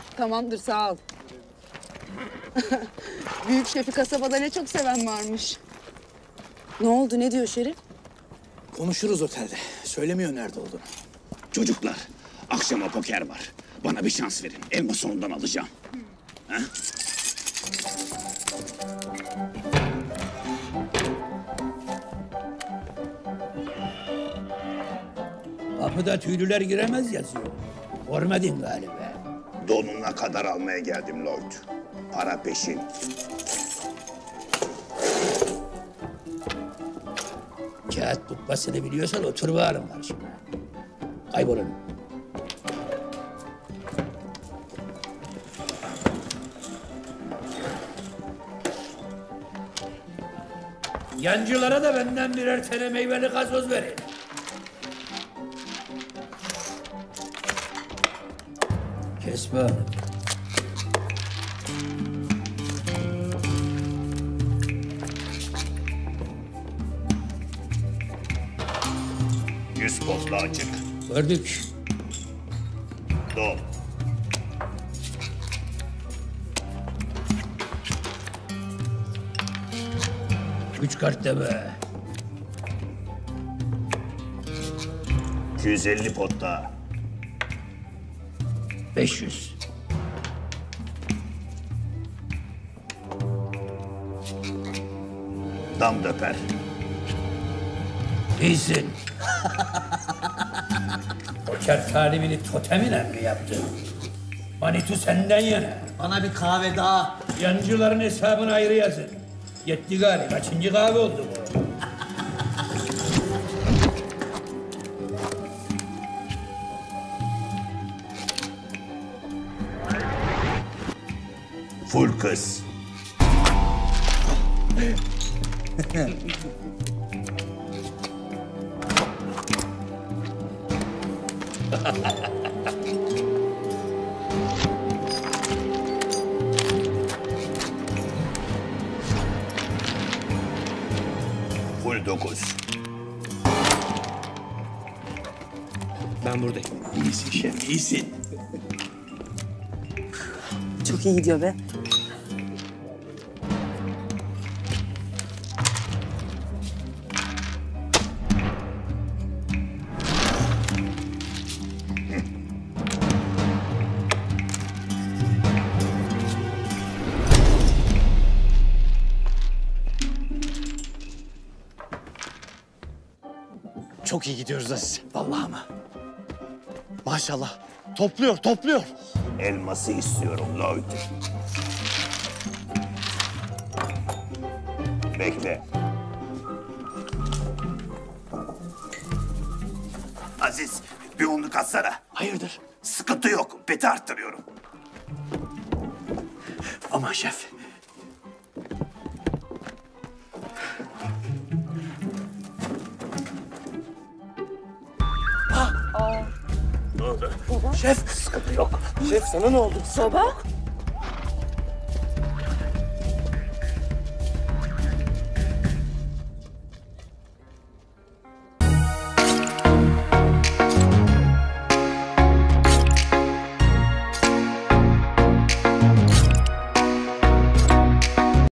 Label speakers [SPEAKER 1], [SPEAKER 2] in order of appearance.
[SPEAKER 1] Tamamdır, sağ ol. Büyük şefi kasabada ne çok seven varmış. Ne oldu, ne diyor Şerif?
[SPEAKER 2] Konuşuruz otelde. Söylemiyor nerede olduğunu.
[SPEAKER 3] Çocuklar, akşama poker var. Bana bir şans verin. Elması ondan alacağım. Ha?
[SPEAKER 4] Kapıda tüylüler giremez yazıyor. Görmedin galiba.
[SPEAKER 3] Donuna kadar almaya geldim Lloyd. Para peşin.
[SPEAKER 4] Kağıt tutmasını biliyorsan otur bakalım karşıma. Kaybolun. Yancılara da benden birer tane meyveli gazoz verin. Kesme hanım.
[SPEAKER 3] Yüz potla açık.
[SPEAKER 4] Gördük.
[SPEAKER 3] Dol.
[SPEAKER 4] Üç kart deme.
[SPEAKER 3] 250 potta.
[SPEAKER 4] 500.
[SPEAKER 3] Dam döper.
[SPEAKER 4] İyisin. Poker talimini totemine mi yaptın? Manitu senden yana.
[SPEAKER 5] Bana bir kahve daha.
[SPEAKER 4] Yancıların hesabını ayrı yazın. Yetti galiba. Kaçıncı kahve oldu bu?
[SPEAKER 3] Full kız. Full 9.
[SPEAKER 2] Ben buradayım.
[SPEAKER 3] İyisin şef, iyisin.
[SPEAKER 1] Çok iyi gidiyor be.
[SPEAKER 2] Çok iyi gidiyoruz Aziz. Vallahi mı? Maşallah. Topluyor, topluyor.
[SPEAKER 3] Elması istiyorum Lloyd. Bekle. Aziz, bir onluk atsana.
[SPEAKER 2] Hayırdır?
[SPEAKER 3] Sıkıntı yok, beti arttırıyorum.
[SPEAKER 2] Aman şef.
[SPEAKER 3] Ne oldu?
[SPEAKER 2] Şef.
[SPEAKER 3] Sıkıntı yok.
[SPEAKER 2] Şef sana ne oldu?
[SPEAKER 1] Soba?